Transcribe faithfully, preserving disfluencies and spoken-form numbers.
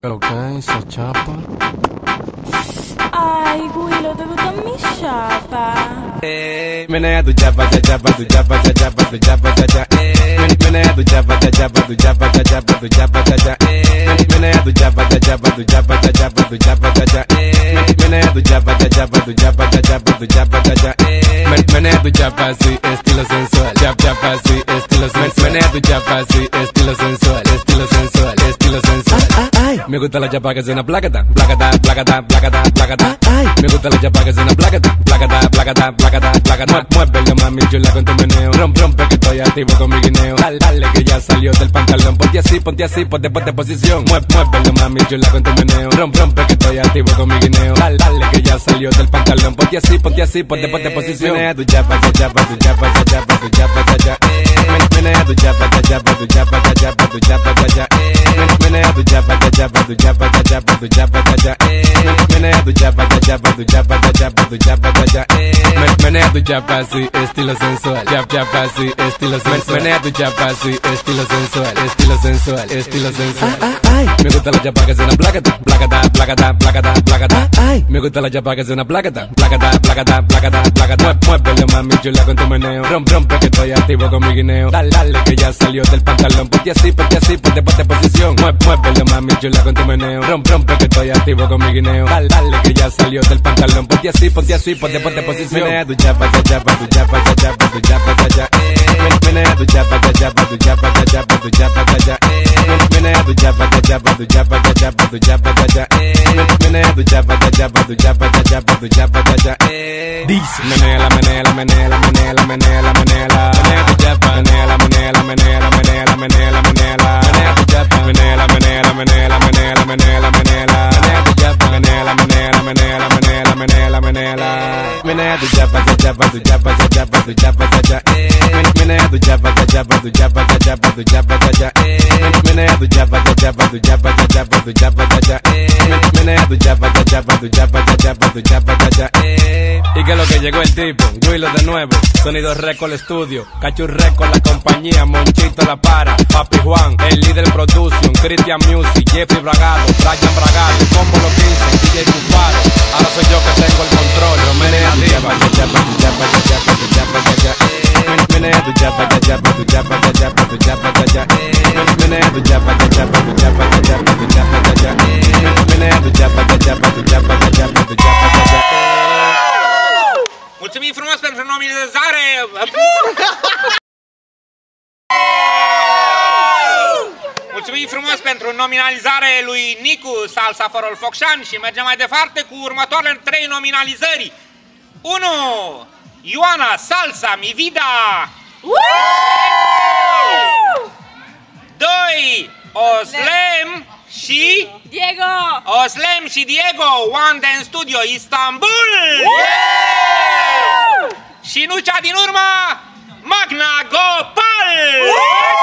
¿Pero qué? ¿Esa chapa? Ay, Guilo, ¿te gusta mi chapa? Eh, menea tu chapa, cha chapa, tu chapa, cha chapa, tu chapa, cha cha. Eh, menea tu chapa, cha chapa, tu chapa, cha chapa, tu chapa, cha cha. Eh, menea tu chapa, cha chapa, tu chapa, cha chapa, tu chapa, cha cha. Eh, menea tu chapa, cha chapa, tu chapa, cha chapa, tu chapa, cha cha. Eh, menea tu chapa así, estilo sensual. Chap chapa así, estilo sensual. Menea tu chapa así, estilo sensual, estilo sensual, estilo sensual. Me gusta la chapa que suena placata, placata, placata, placata, placata. Me gusta la chapa que suena placata, placata, placata, placata, placata. Muévelo mami chula con tu meneo. Rompe, rompe que estoy activo con mi guineo. Dale, dale que ya salió del pantalón. Ponte así, ponte así, ponte, ponte posición. Muévelo mami chula con tu meneo. Rompe, rompe que estoy activo con mi guineo. Dale, dale que ya salió del pantalón. Ponte así, ponte así, ponte, ponte posición. Menea tu chapa, cha chapa, tu chapa, cha chapa, tu chapa, cha cha. Menea tu chapa, cha chapa, tu chapa, cha chapa, tu chapa, cha cha. Menea tu chapa, cha chapa, tu chapa, cha chapa, tu chapa, cha cha. Menea tu chapa, cha chapa, tu chapa, cha chapa, tu chapa, cha cha. Menea tu chapa así, estilo sensual. Chap chapa así, estilo sensual. Menea tu chapa así, estilo sensual, estilo sensual, estilo sensual. Me gusta la chapa que suena placata, placata, placata, placata, placata. Me gusta la chapa que suena placata, placata, placata, placata, placata. Muévelo mami chula con tu meneo. Rompe, rompe que estoy activo con mi guineo. Dale, dale que ya salió del pantalón. Ponte así, ponte así, ponte, ponte posición. Muévelo mami chula con tu meneo. Rompe, rompe que estoy activo con mi guineo. Dale, dale que ya salió del pantalón. Ponte así, ponte así, ponte, ponte posición. Menea tu chapa, cha chapa, tu chapa, cha chapa, tu chapa, cha cha. Menea tu chapa, cha chapa, tu chapa, cha chapa, tu chapa, cha cha. Menea tu chapa, cha chapa, tu chapa, cha chapa, tu chapa, cha cha. Menea tu chapa, cha chapa, tu chapa, cha chapa, tu chapa, cha cha. Dice menea la, menea la, menea la, menea la, menea la, menea la. Menea tu chapa, menea la, menea la, menea la, menea la, menea la, menea la. Menea tu chapa, menea la, menea la, menea la, menea la, menea la, menea la. Menea tu chapa, menea la, menea la, menea la, menea la, menea la, menea la. Menea tu chapa, cha chapa, tu chapa, cha chapa, tu chapa, cha cha. Menea tu chapa, cha chapa, tu chapa, cha chapa, tu chapa, cha cha. Menea tu chapa, cha chapa, tu chapa, cha chapa, tu chapa, cha cha. Menea tu chapa, cha chapa, tu chapa, cha chapa, tu chapa, cha cha. Y que lo que llegó el tipo, Guilo de nuevo, Sonido Record Studio, Cachu Record la compañía, Monchito la para, Papi Juan, el líder production, Christian Music, Jeffrey Bragado, Brian Bragado, Combo Los quince, D J Bufaro, ahora soy yo que tengo el control, yo menea tu chapa, cha chapa, tu chapa, cha chapa, tu chapa, cha cha. Menea tu chapa, cha chapa, tu chapa, cha chapa, tu chapa, cha cha. Menea tu chapa, cha chapa, tu chapa, cha chapa, tu chapa, cha cha. Menea tu chapa, cha chapa, tu chapa, cha chapa, tu chapa, cha cha. Mulțumim frumos pentru nominalizare! Mulțumim frumos pentru nominalizare lui Nicu, Salsa For All Focșan și mergem mai departe cu următoarele trei nominalizări. unu. Ioana, Salsa, mi Vida! doi. Ozlem și... Diego! Ozlem și Diego, One Dance Studio, Istanbul! Și nu cea din urmă, Magna Gopal!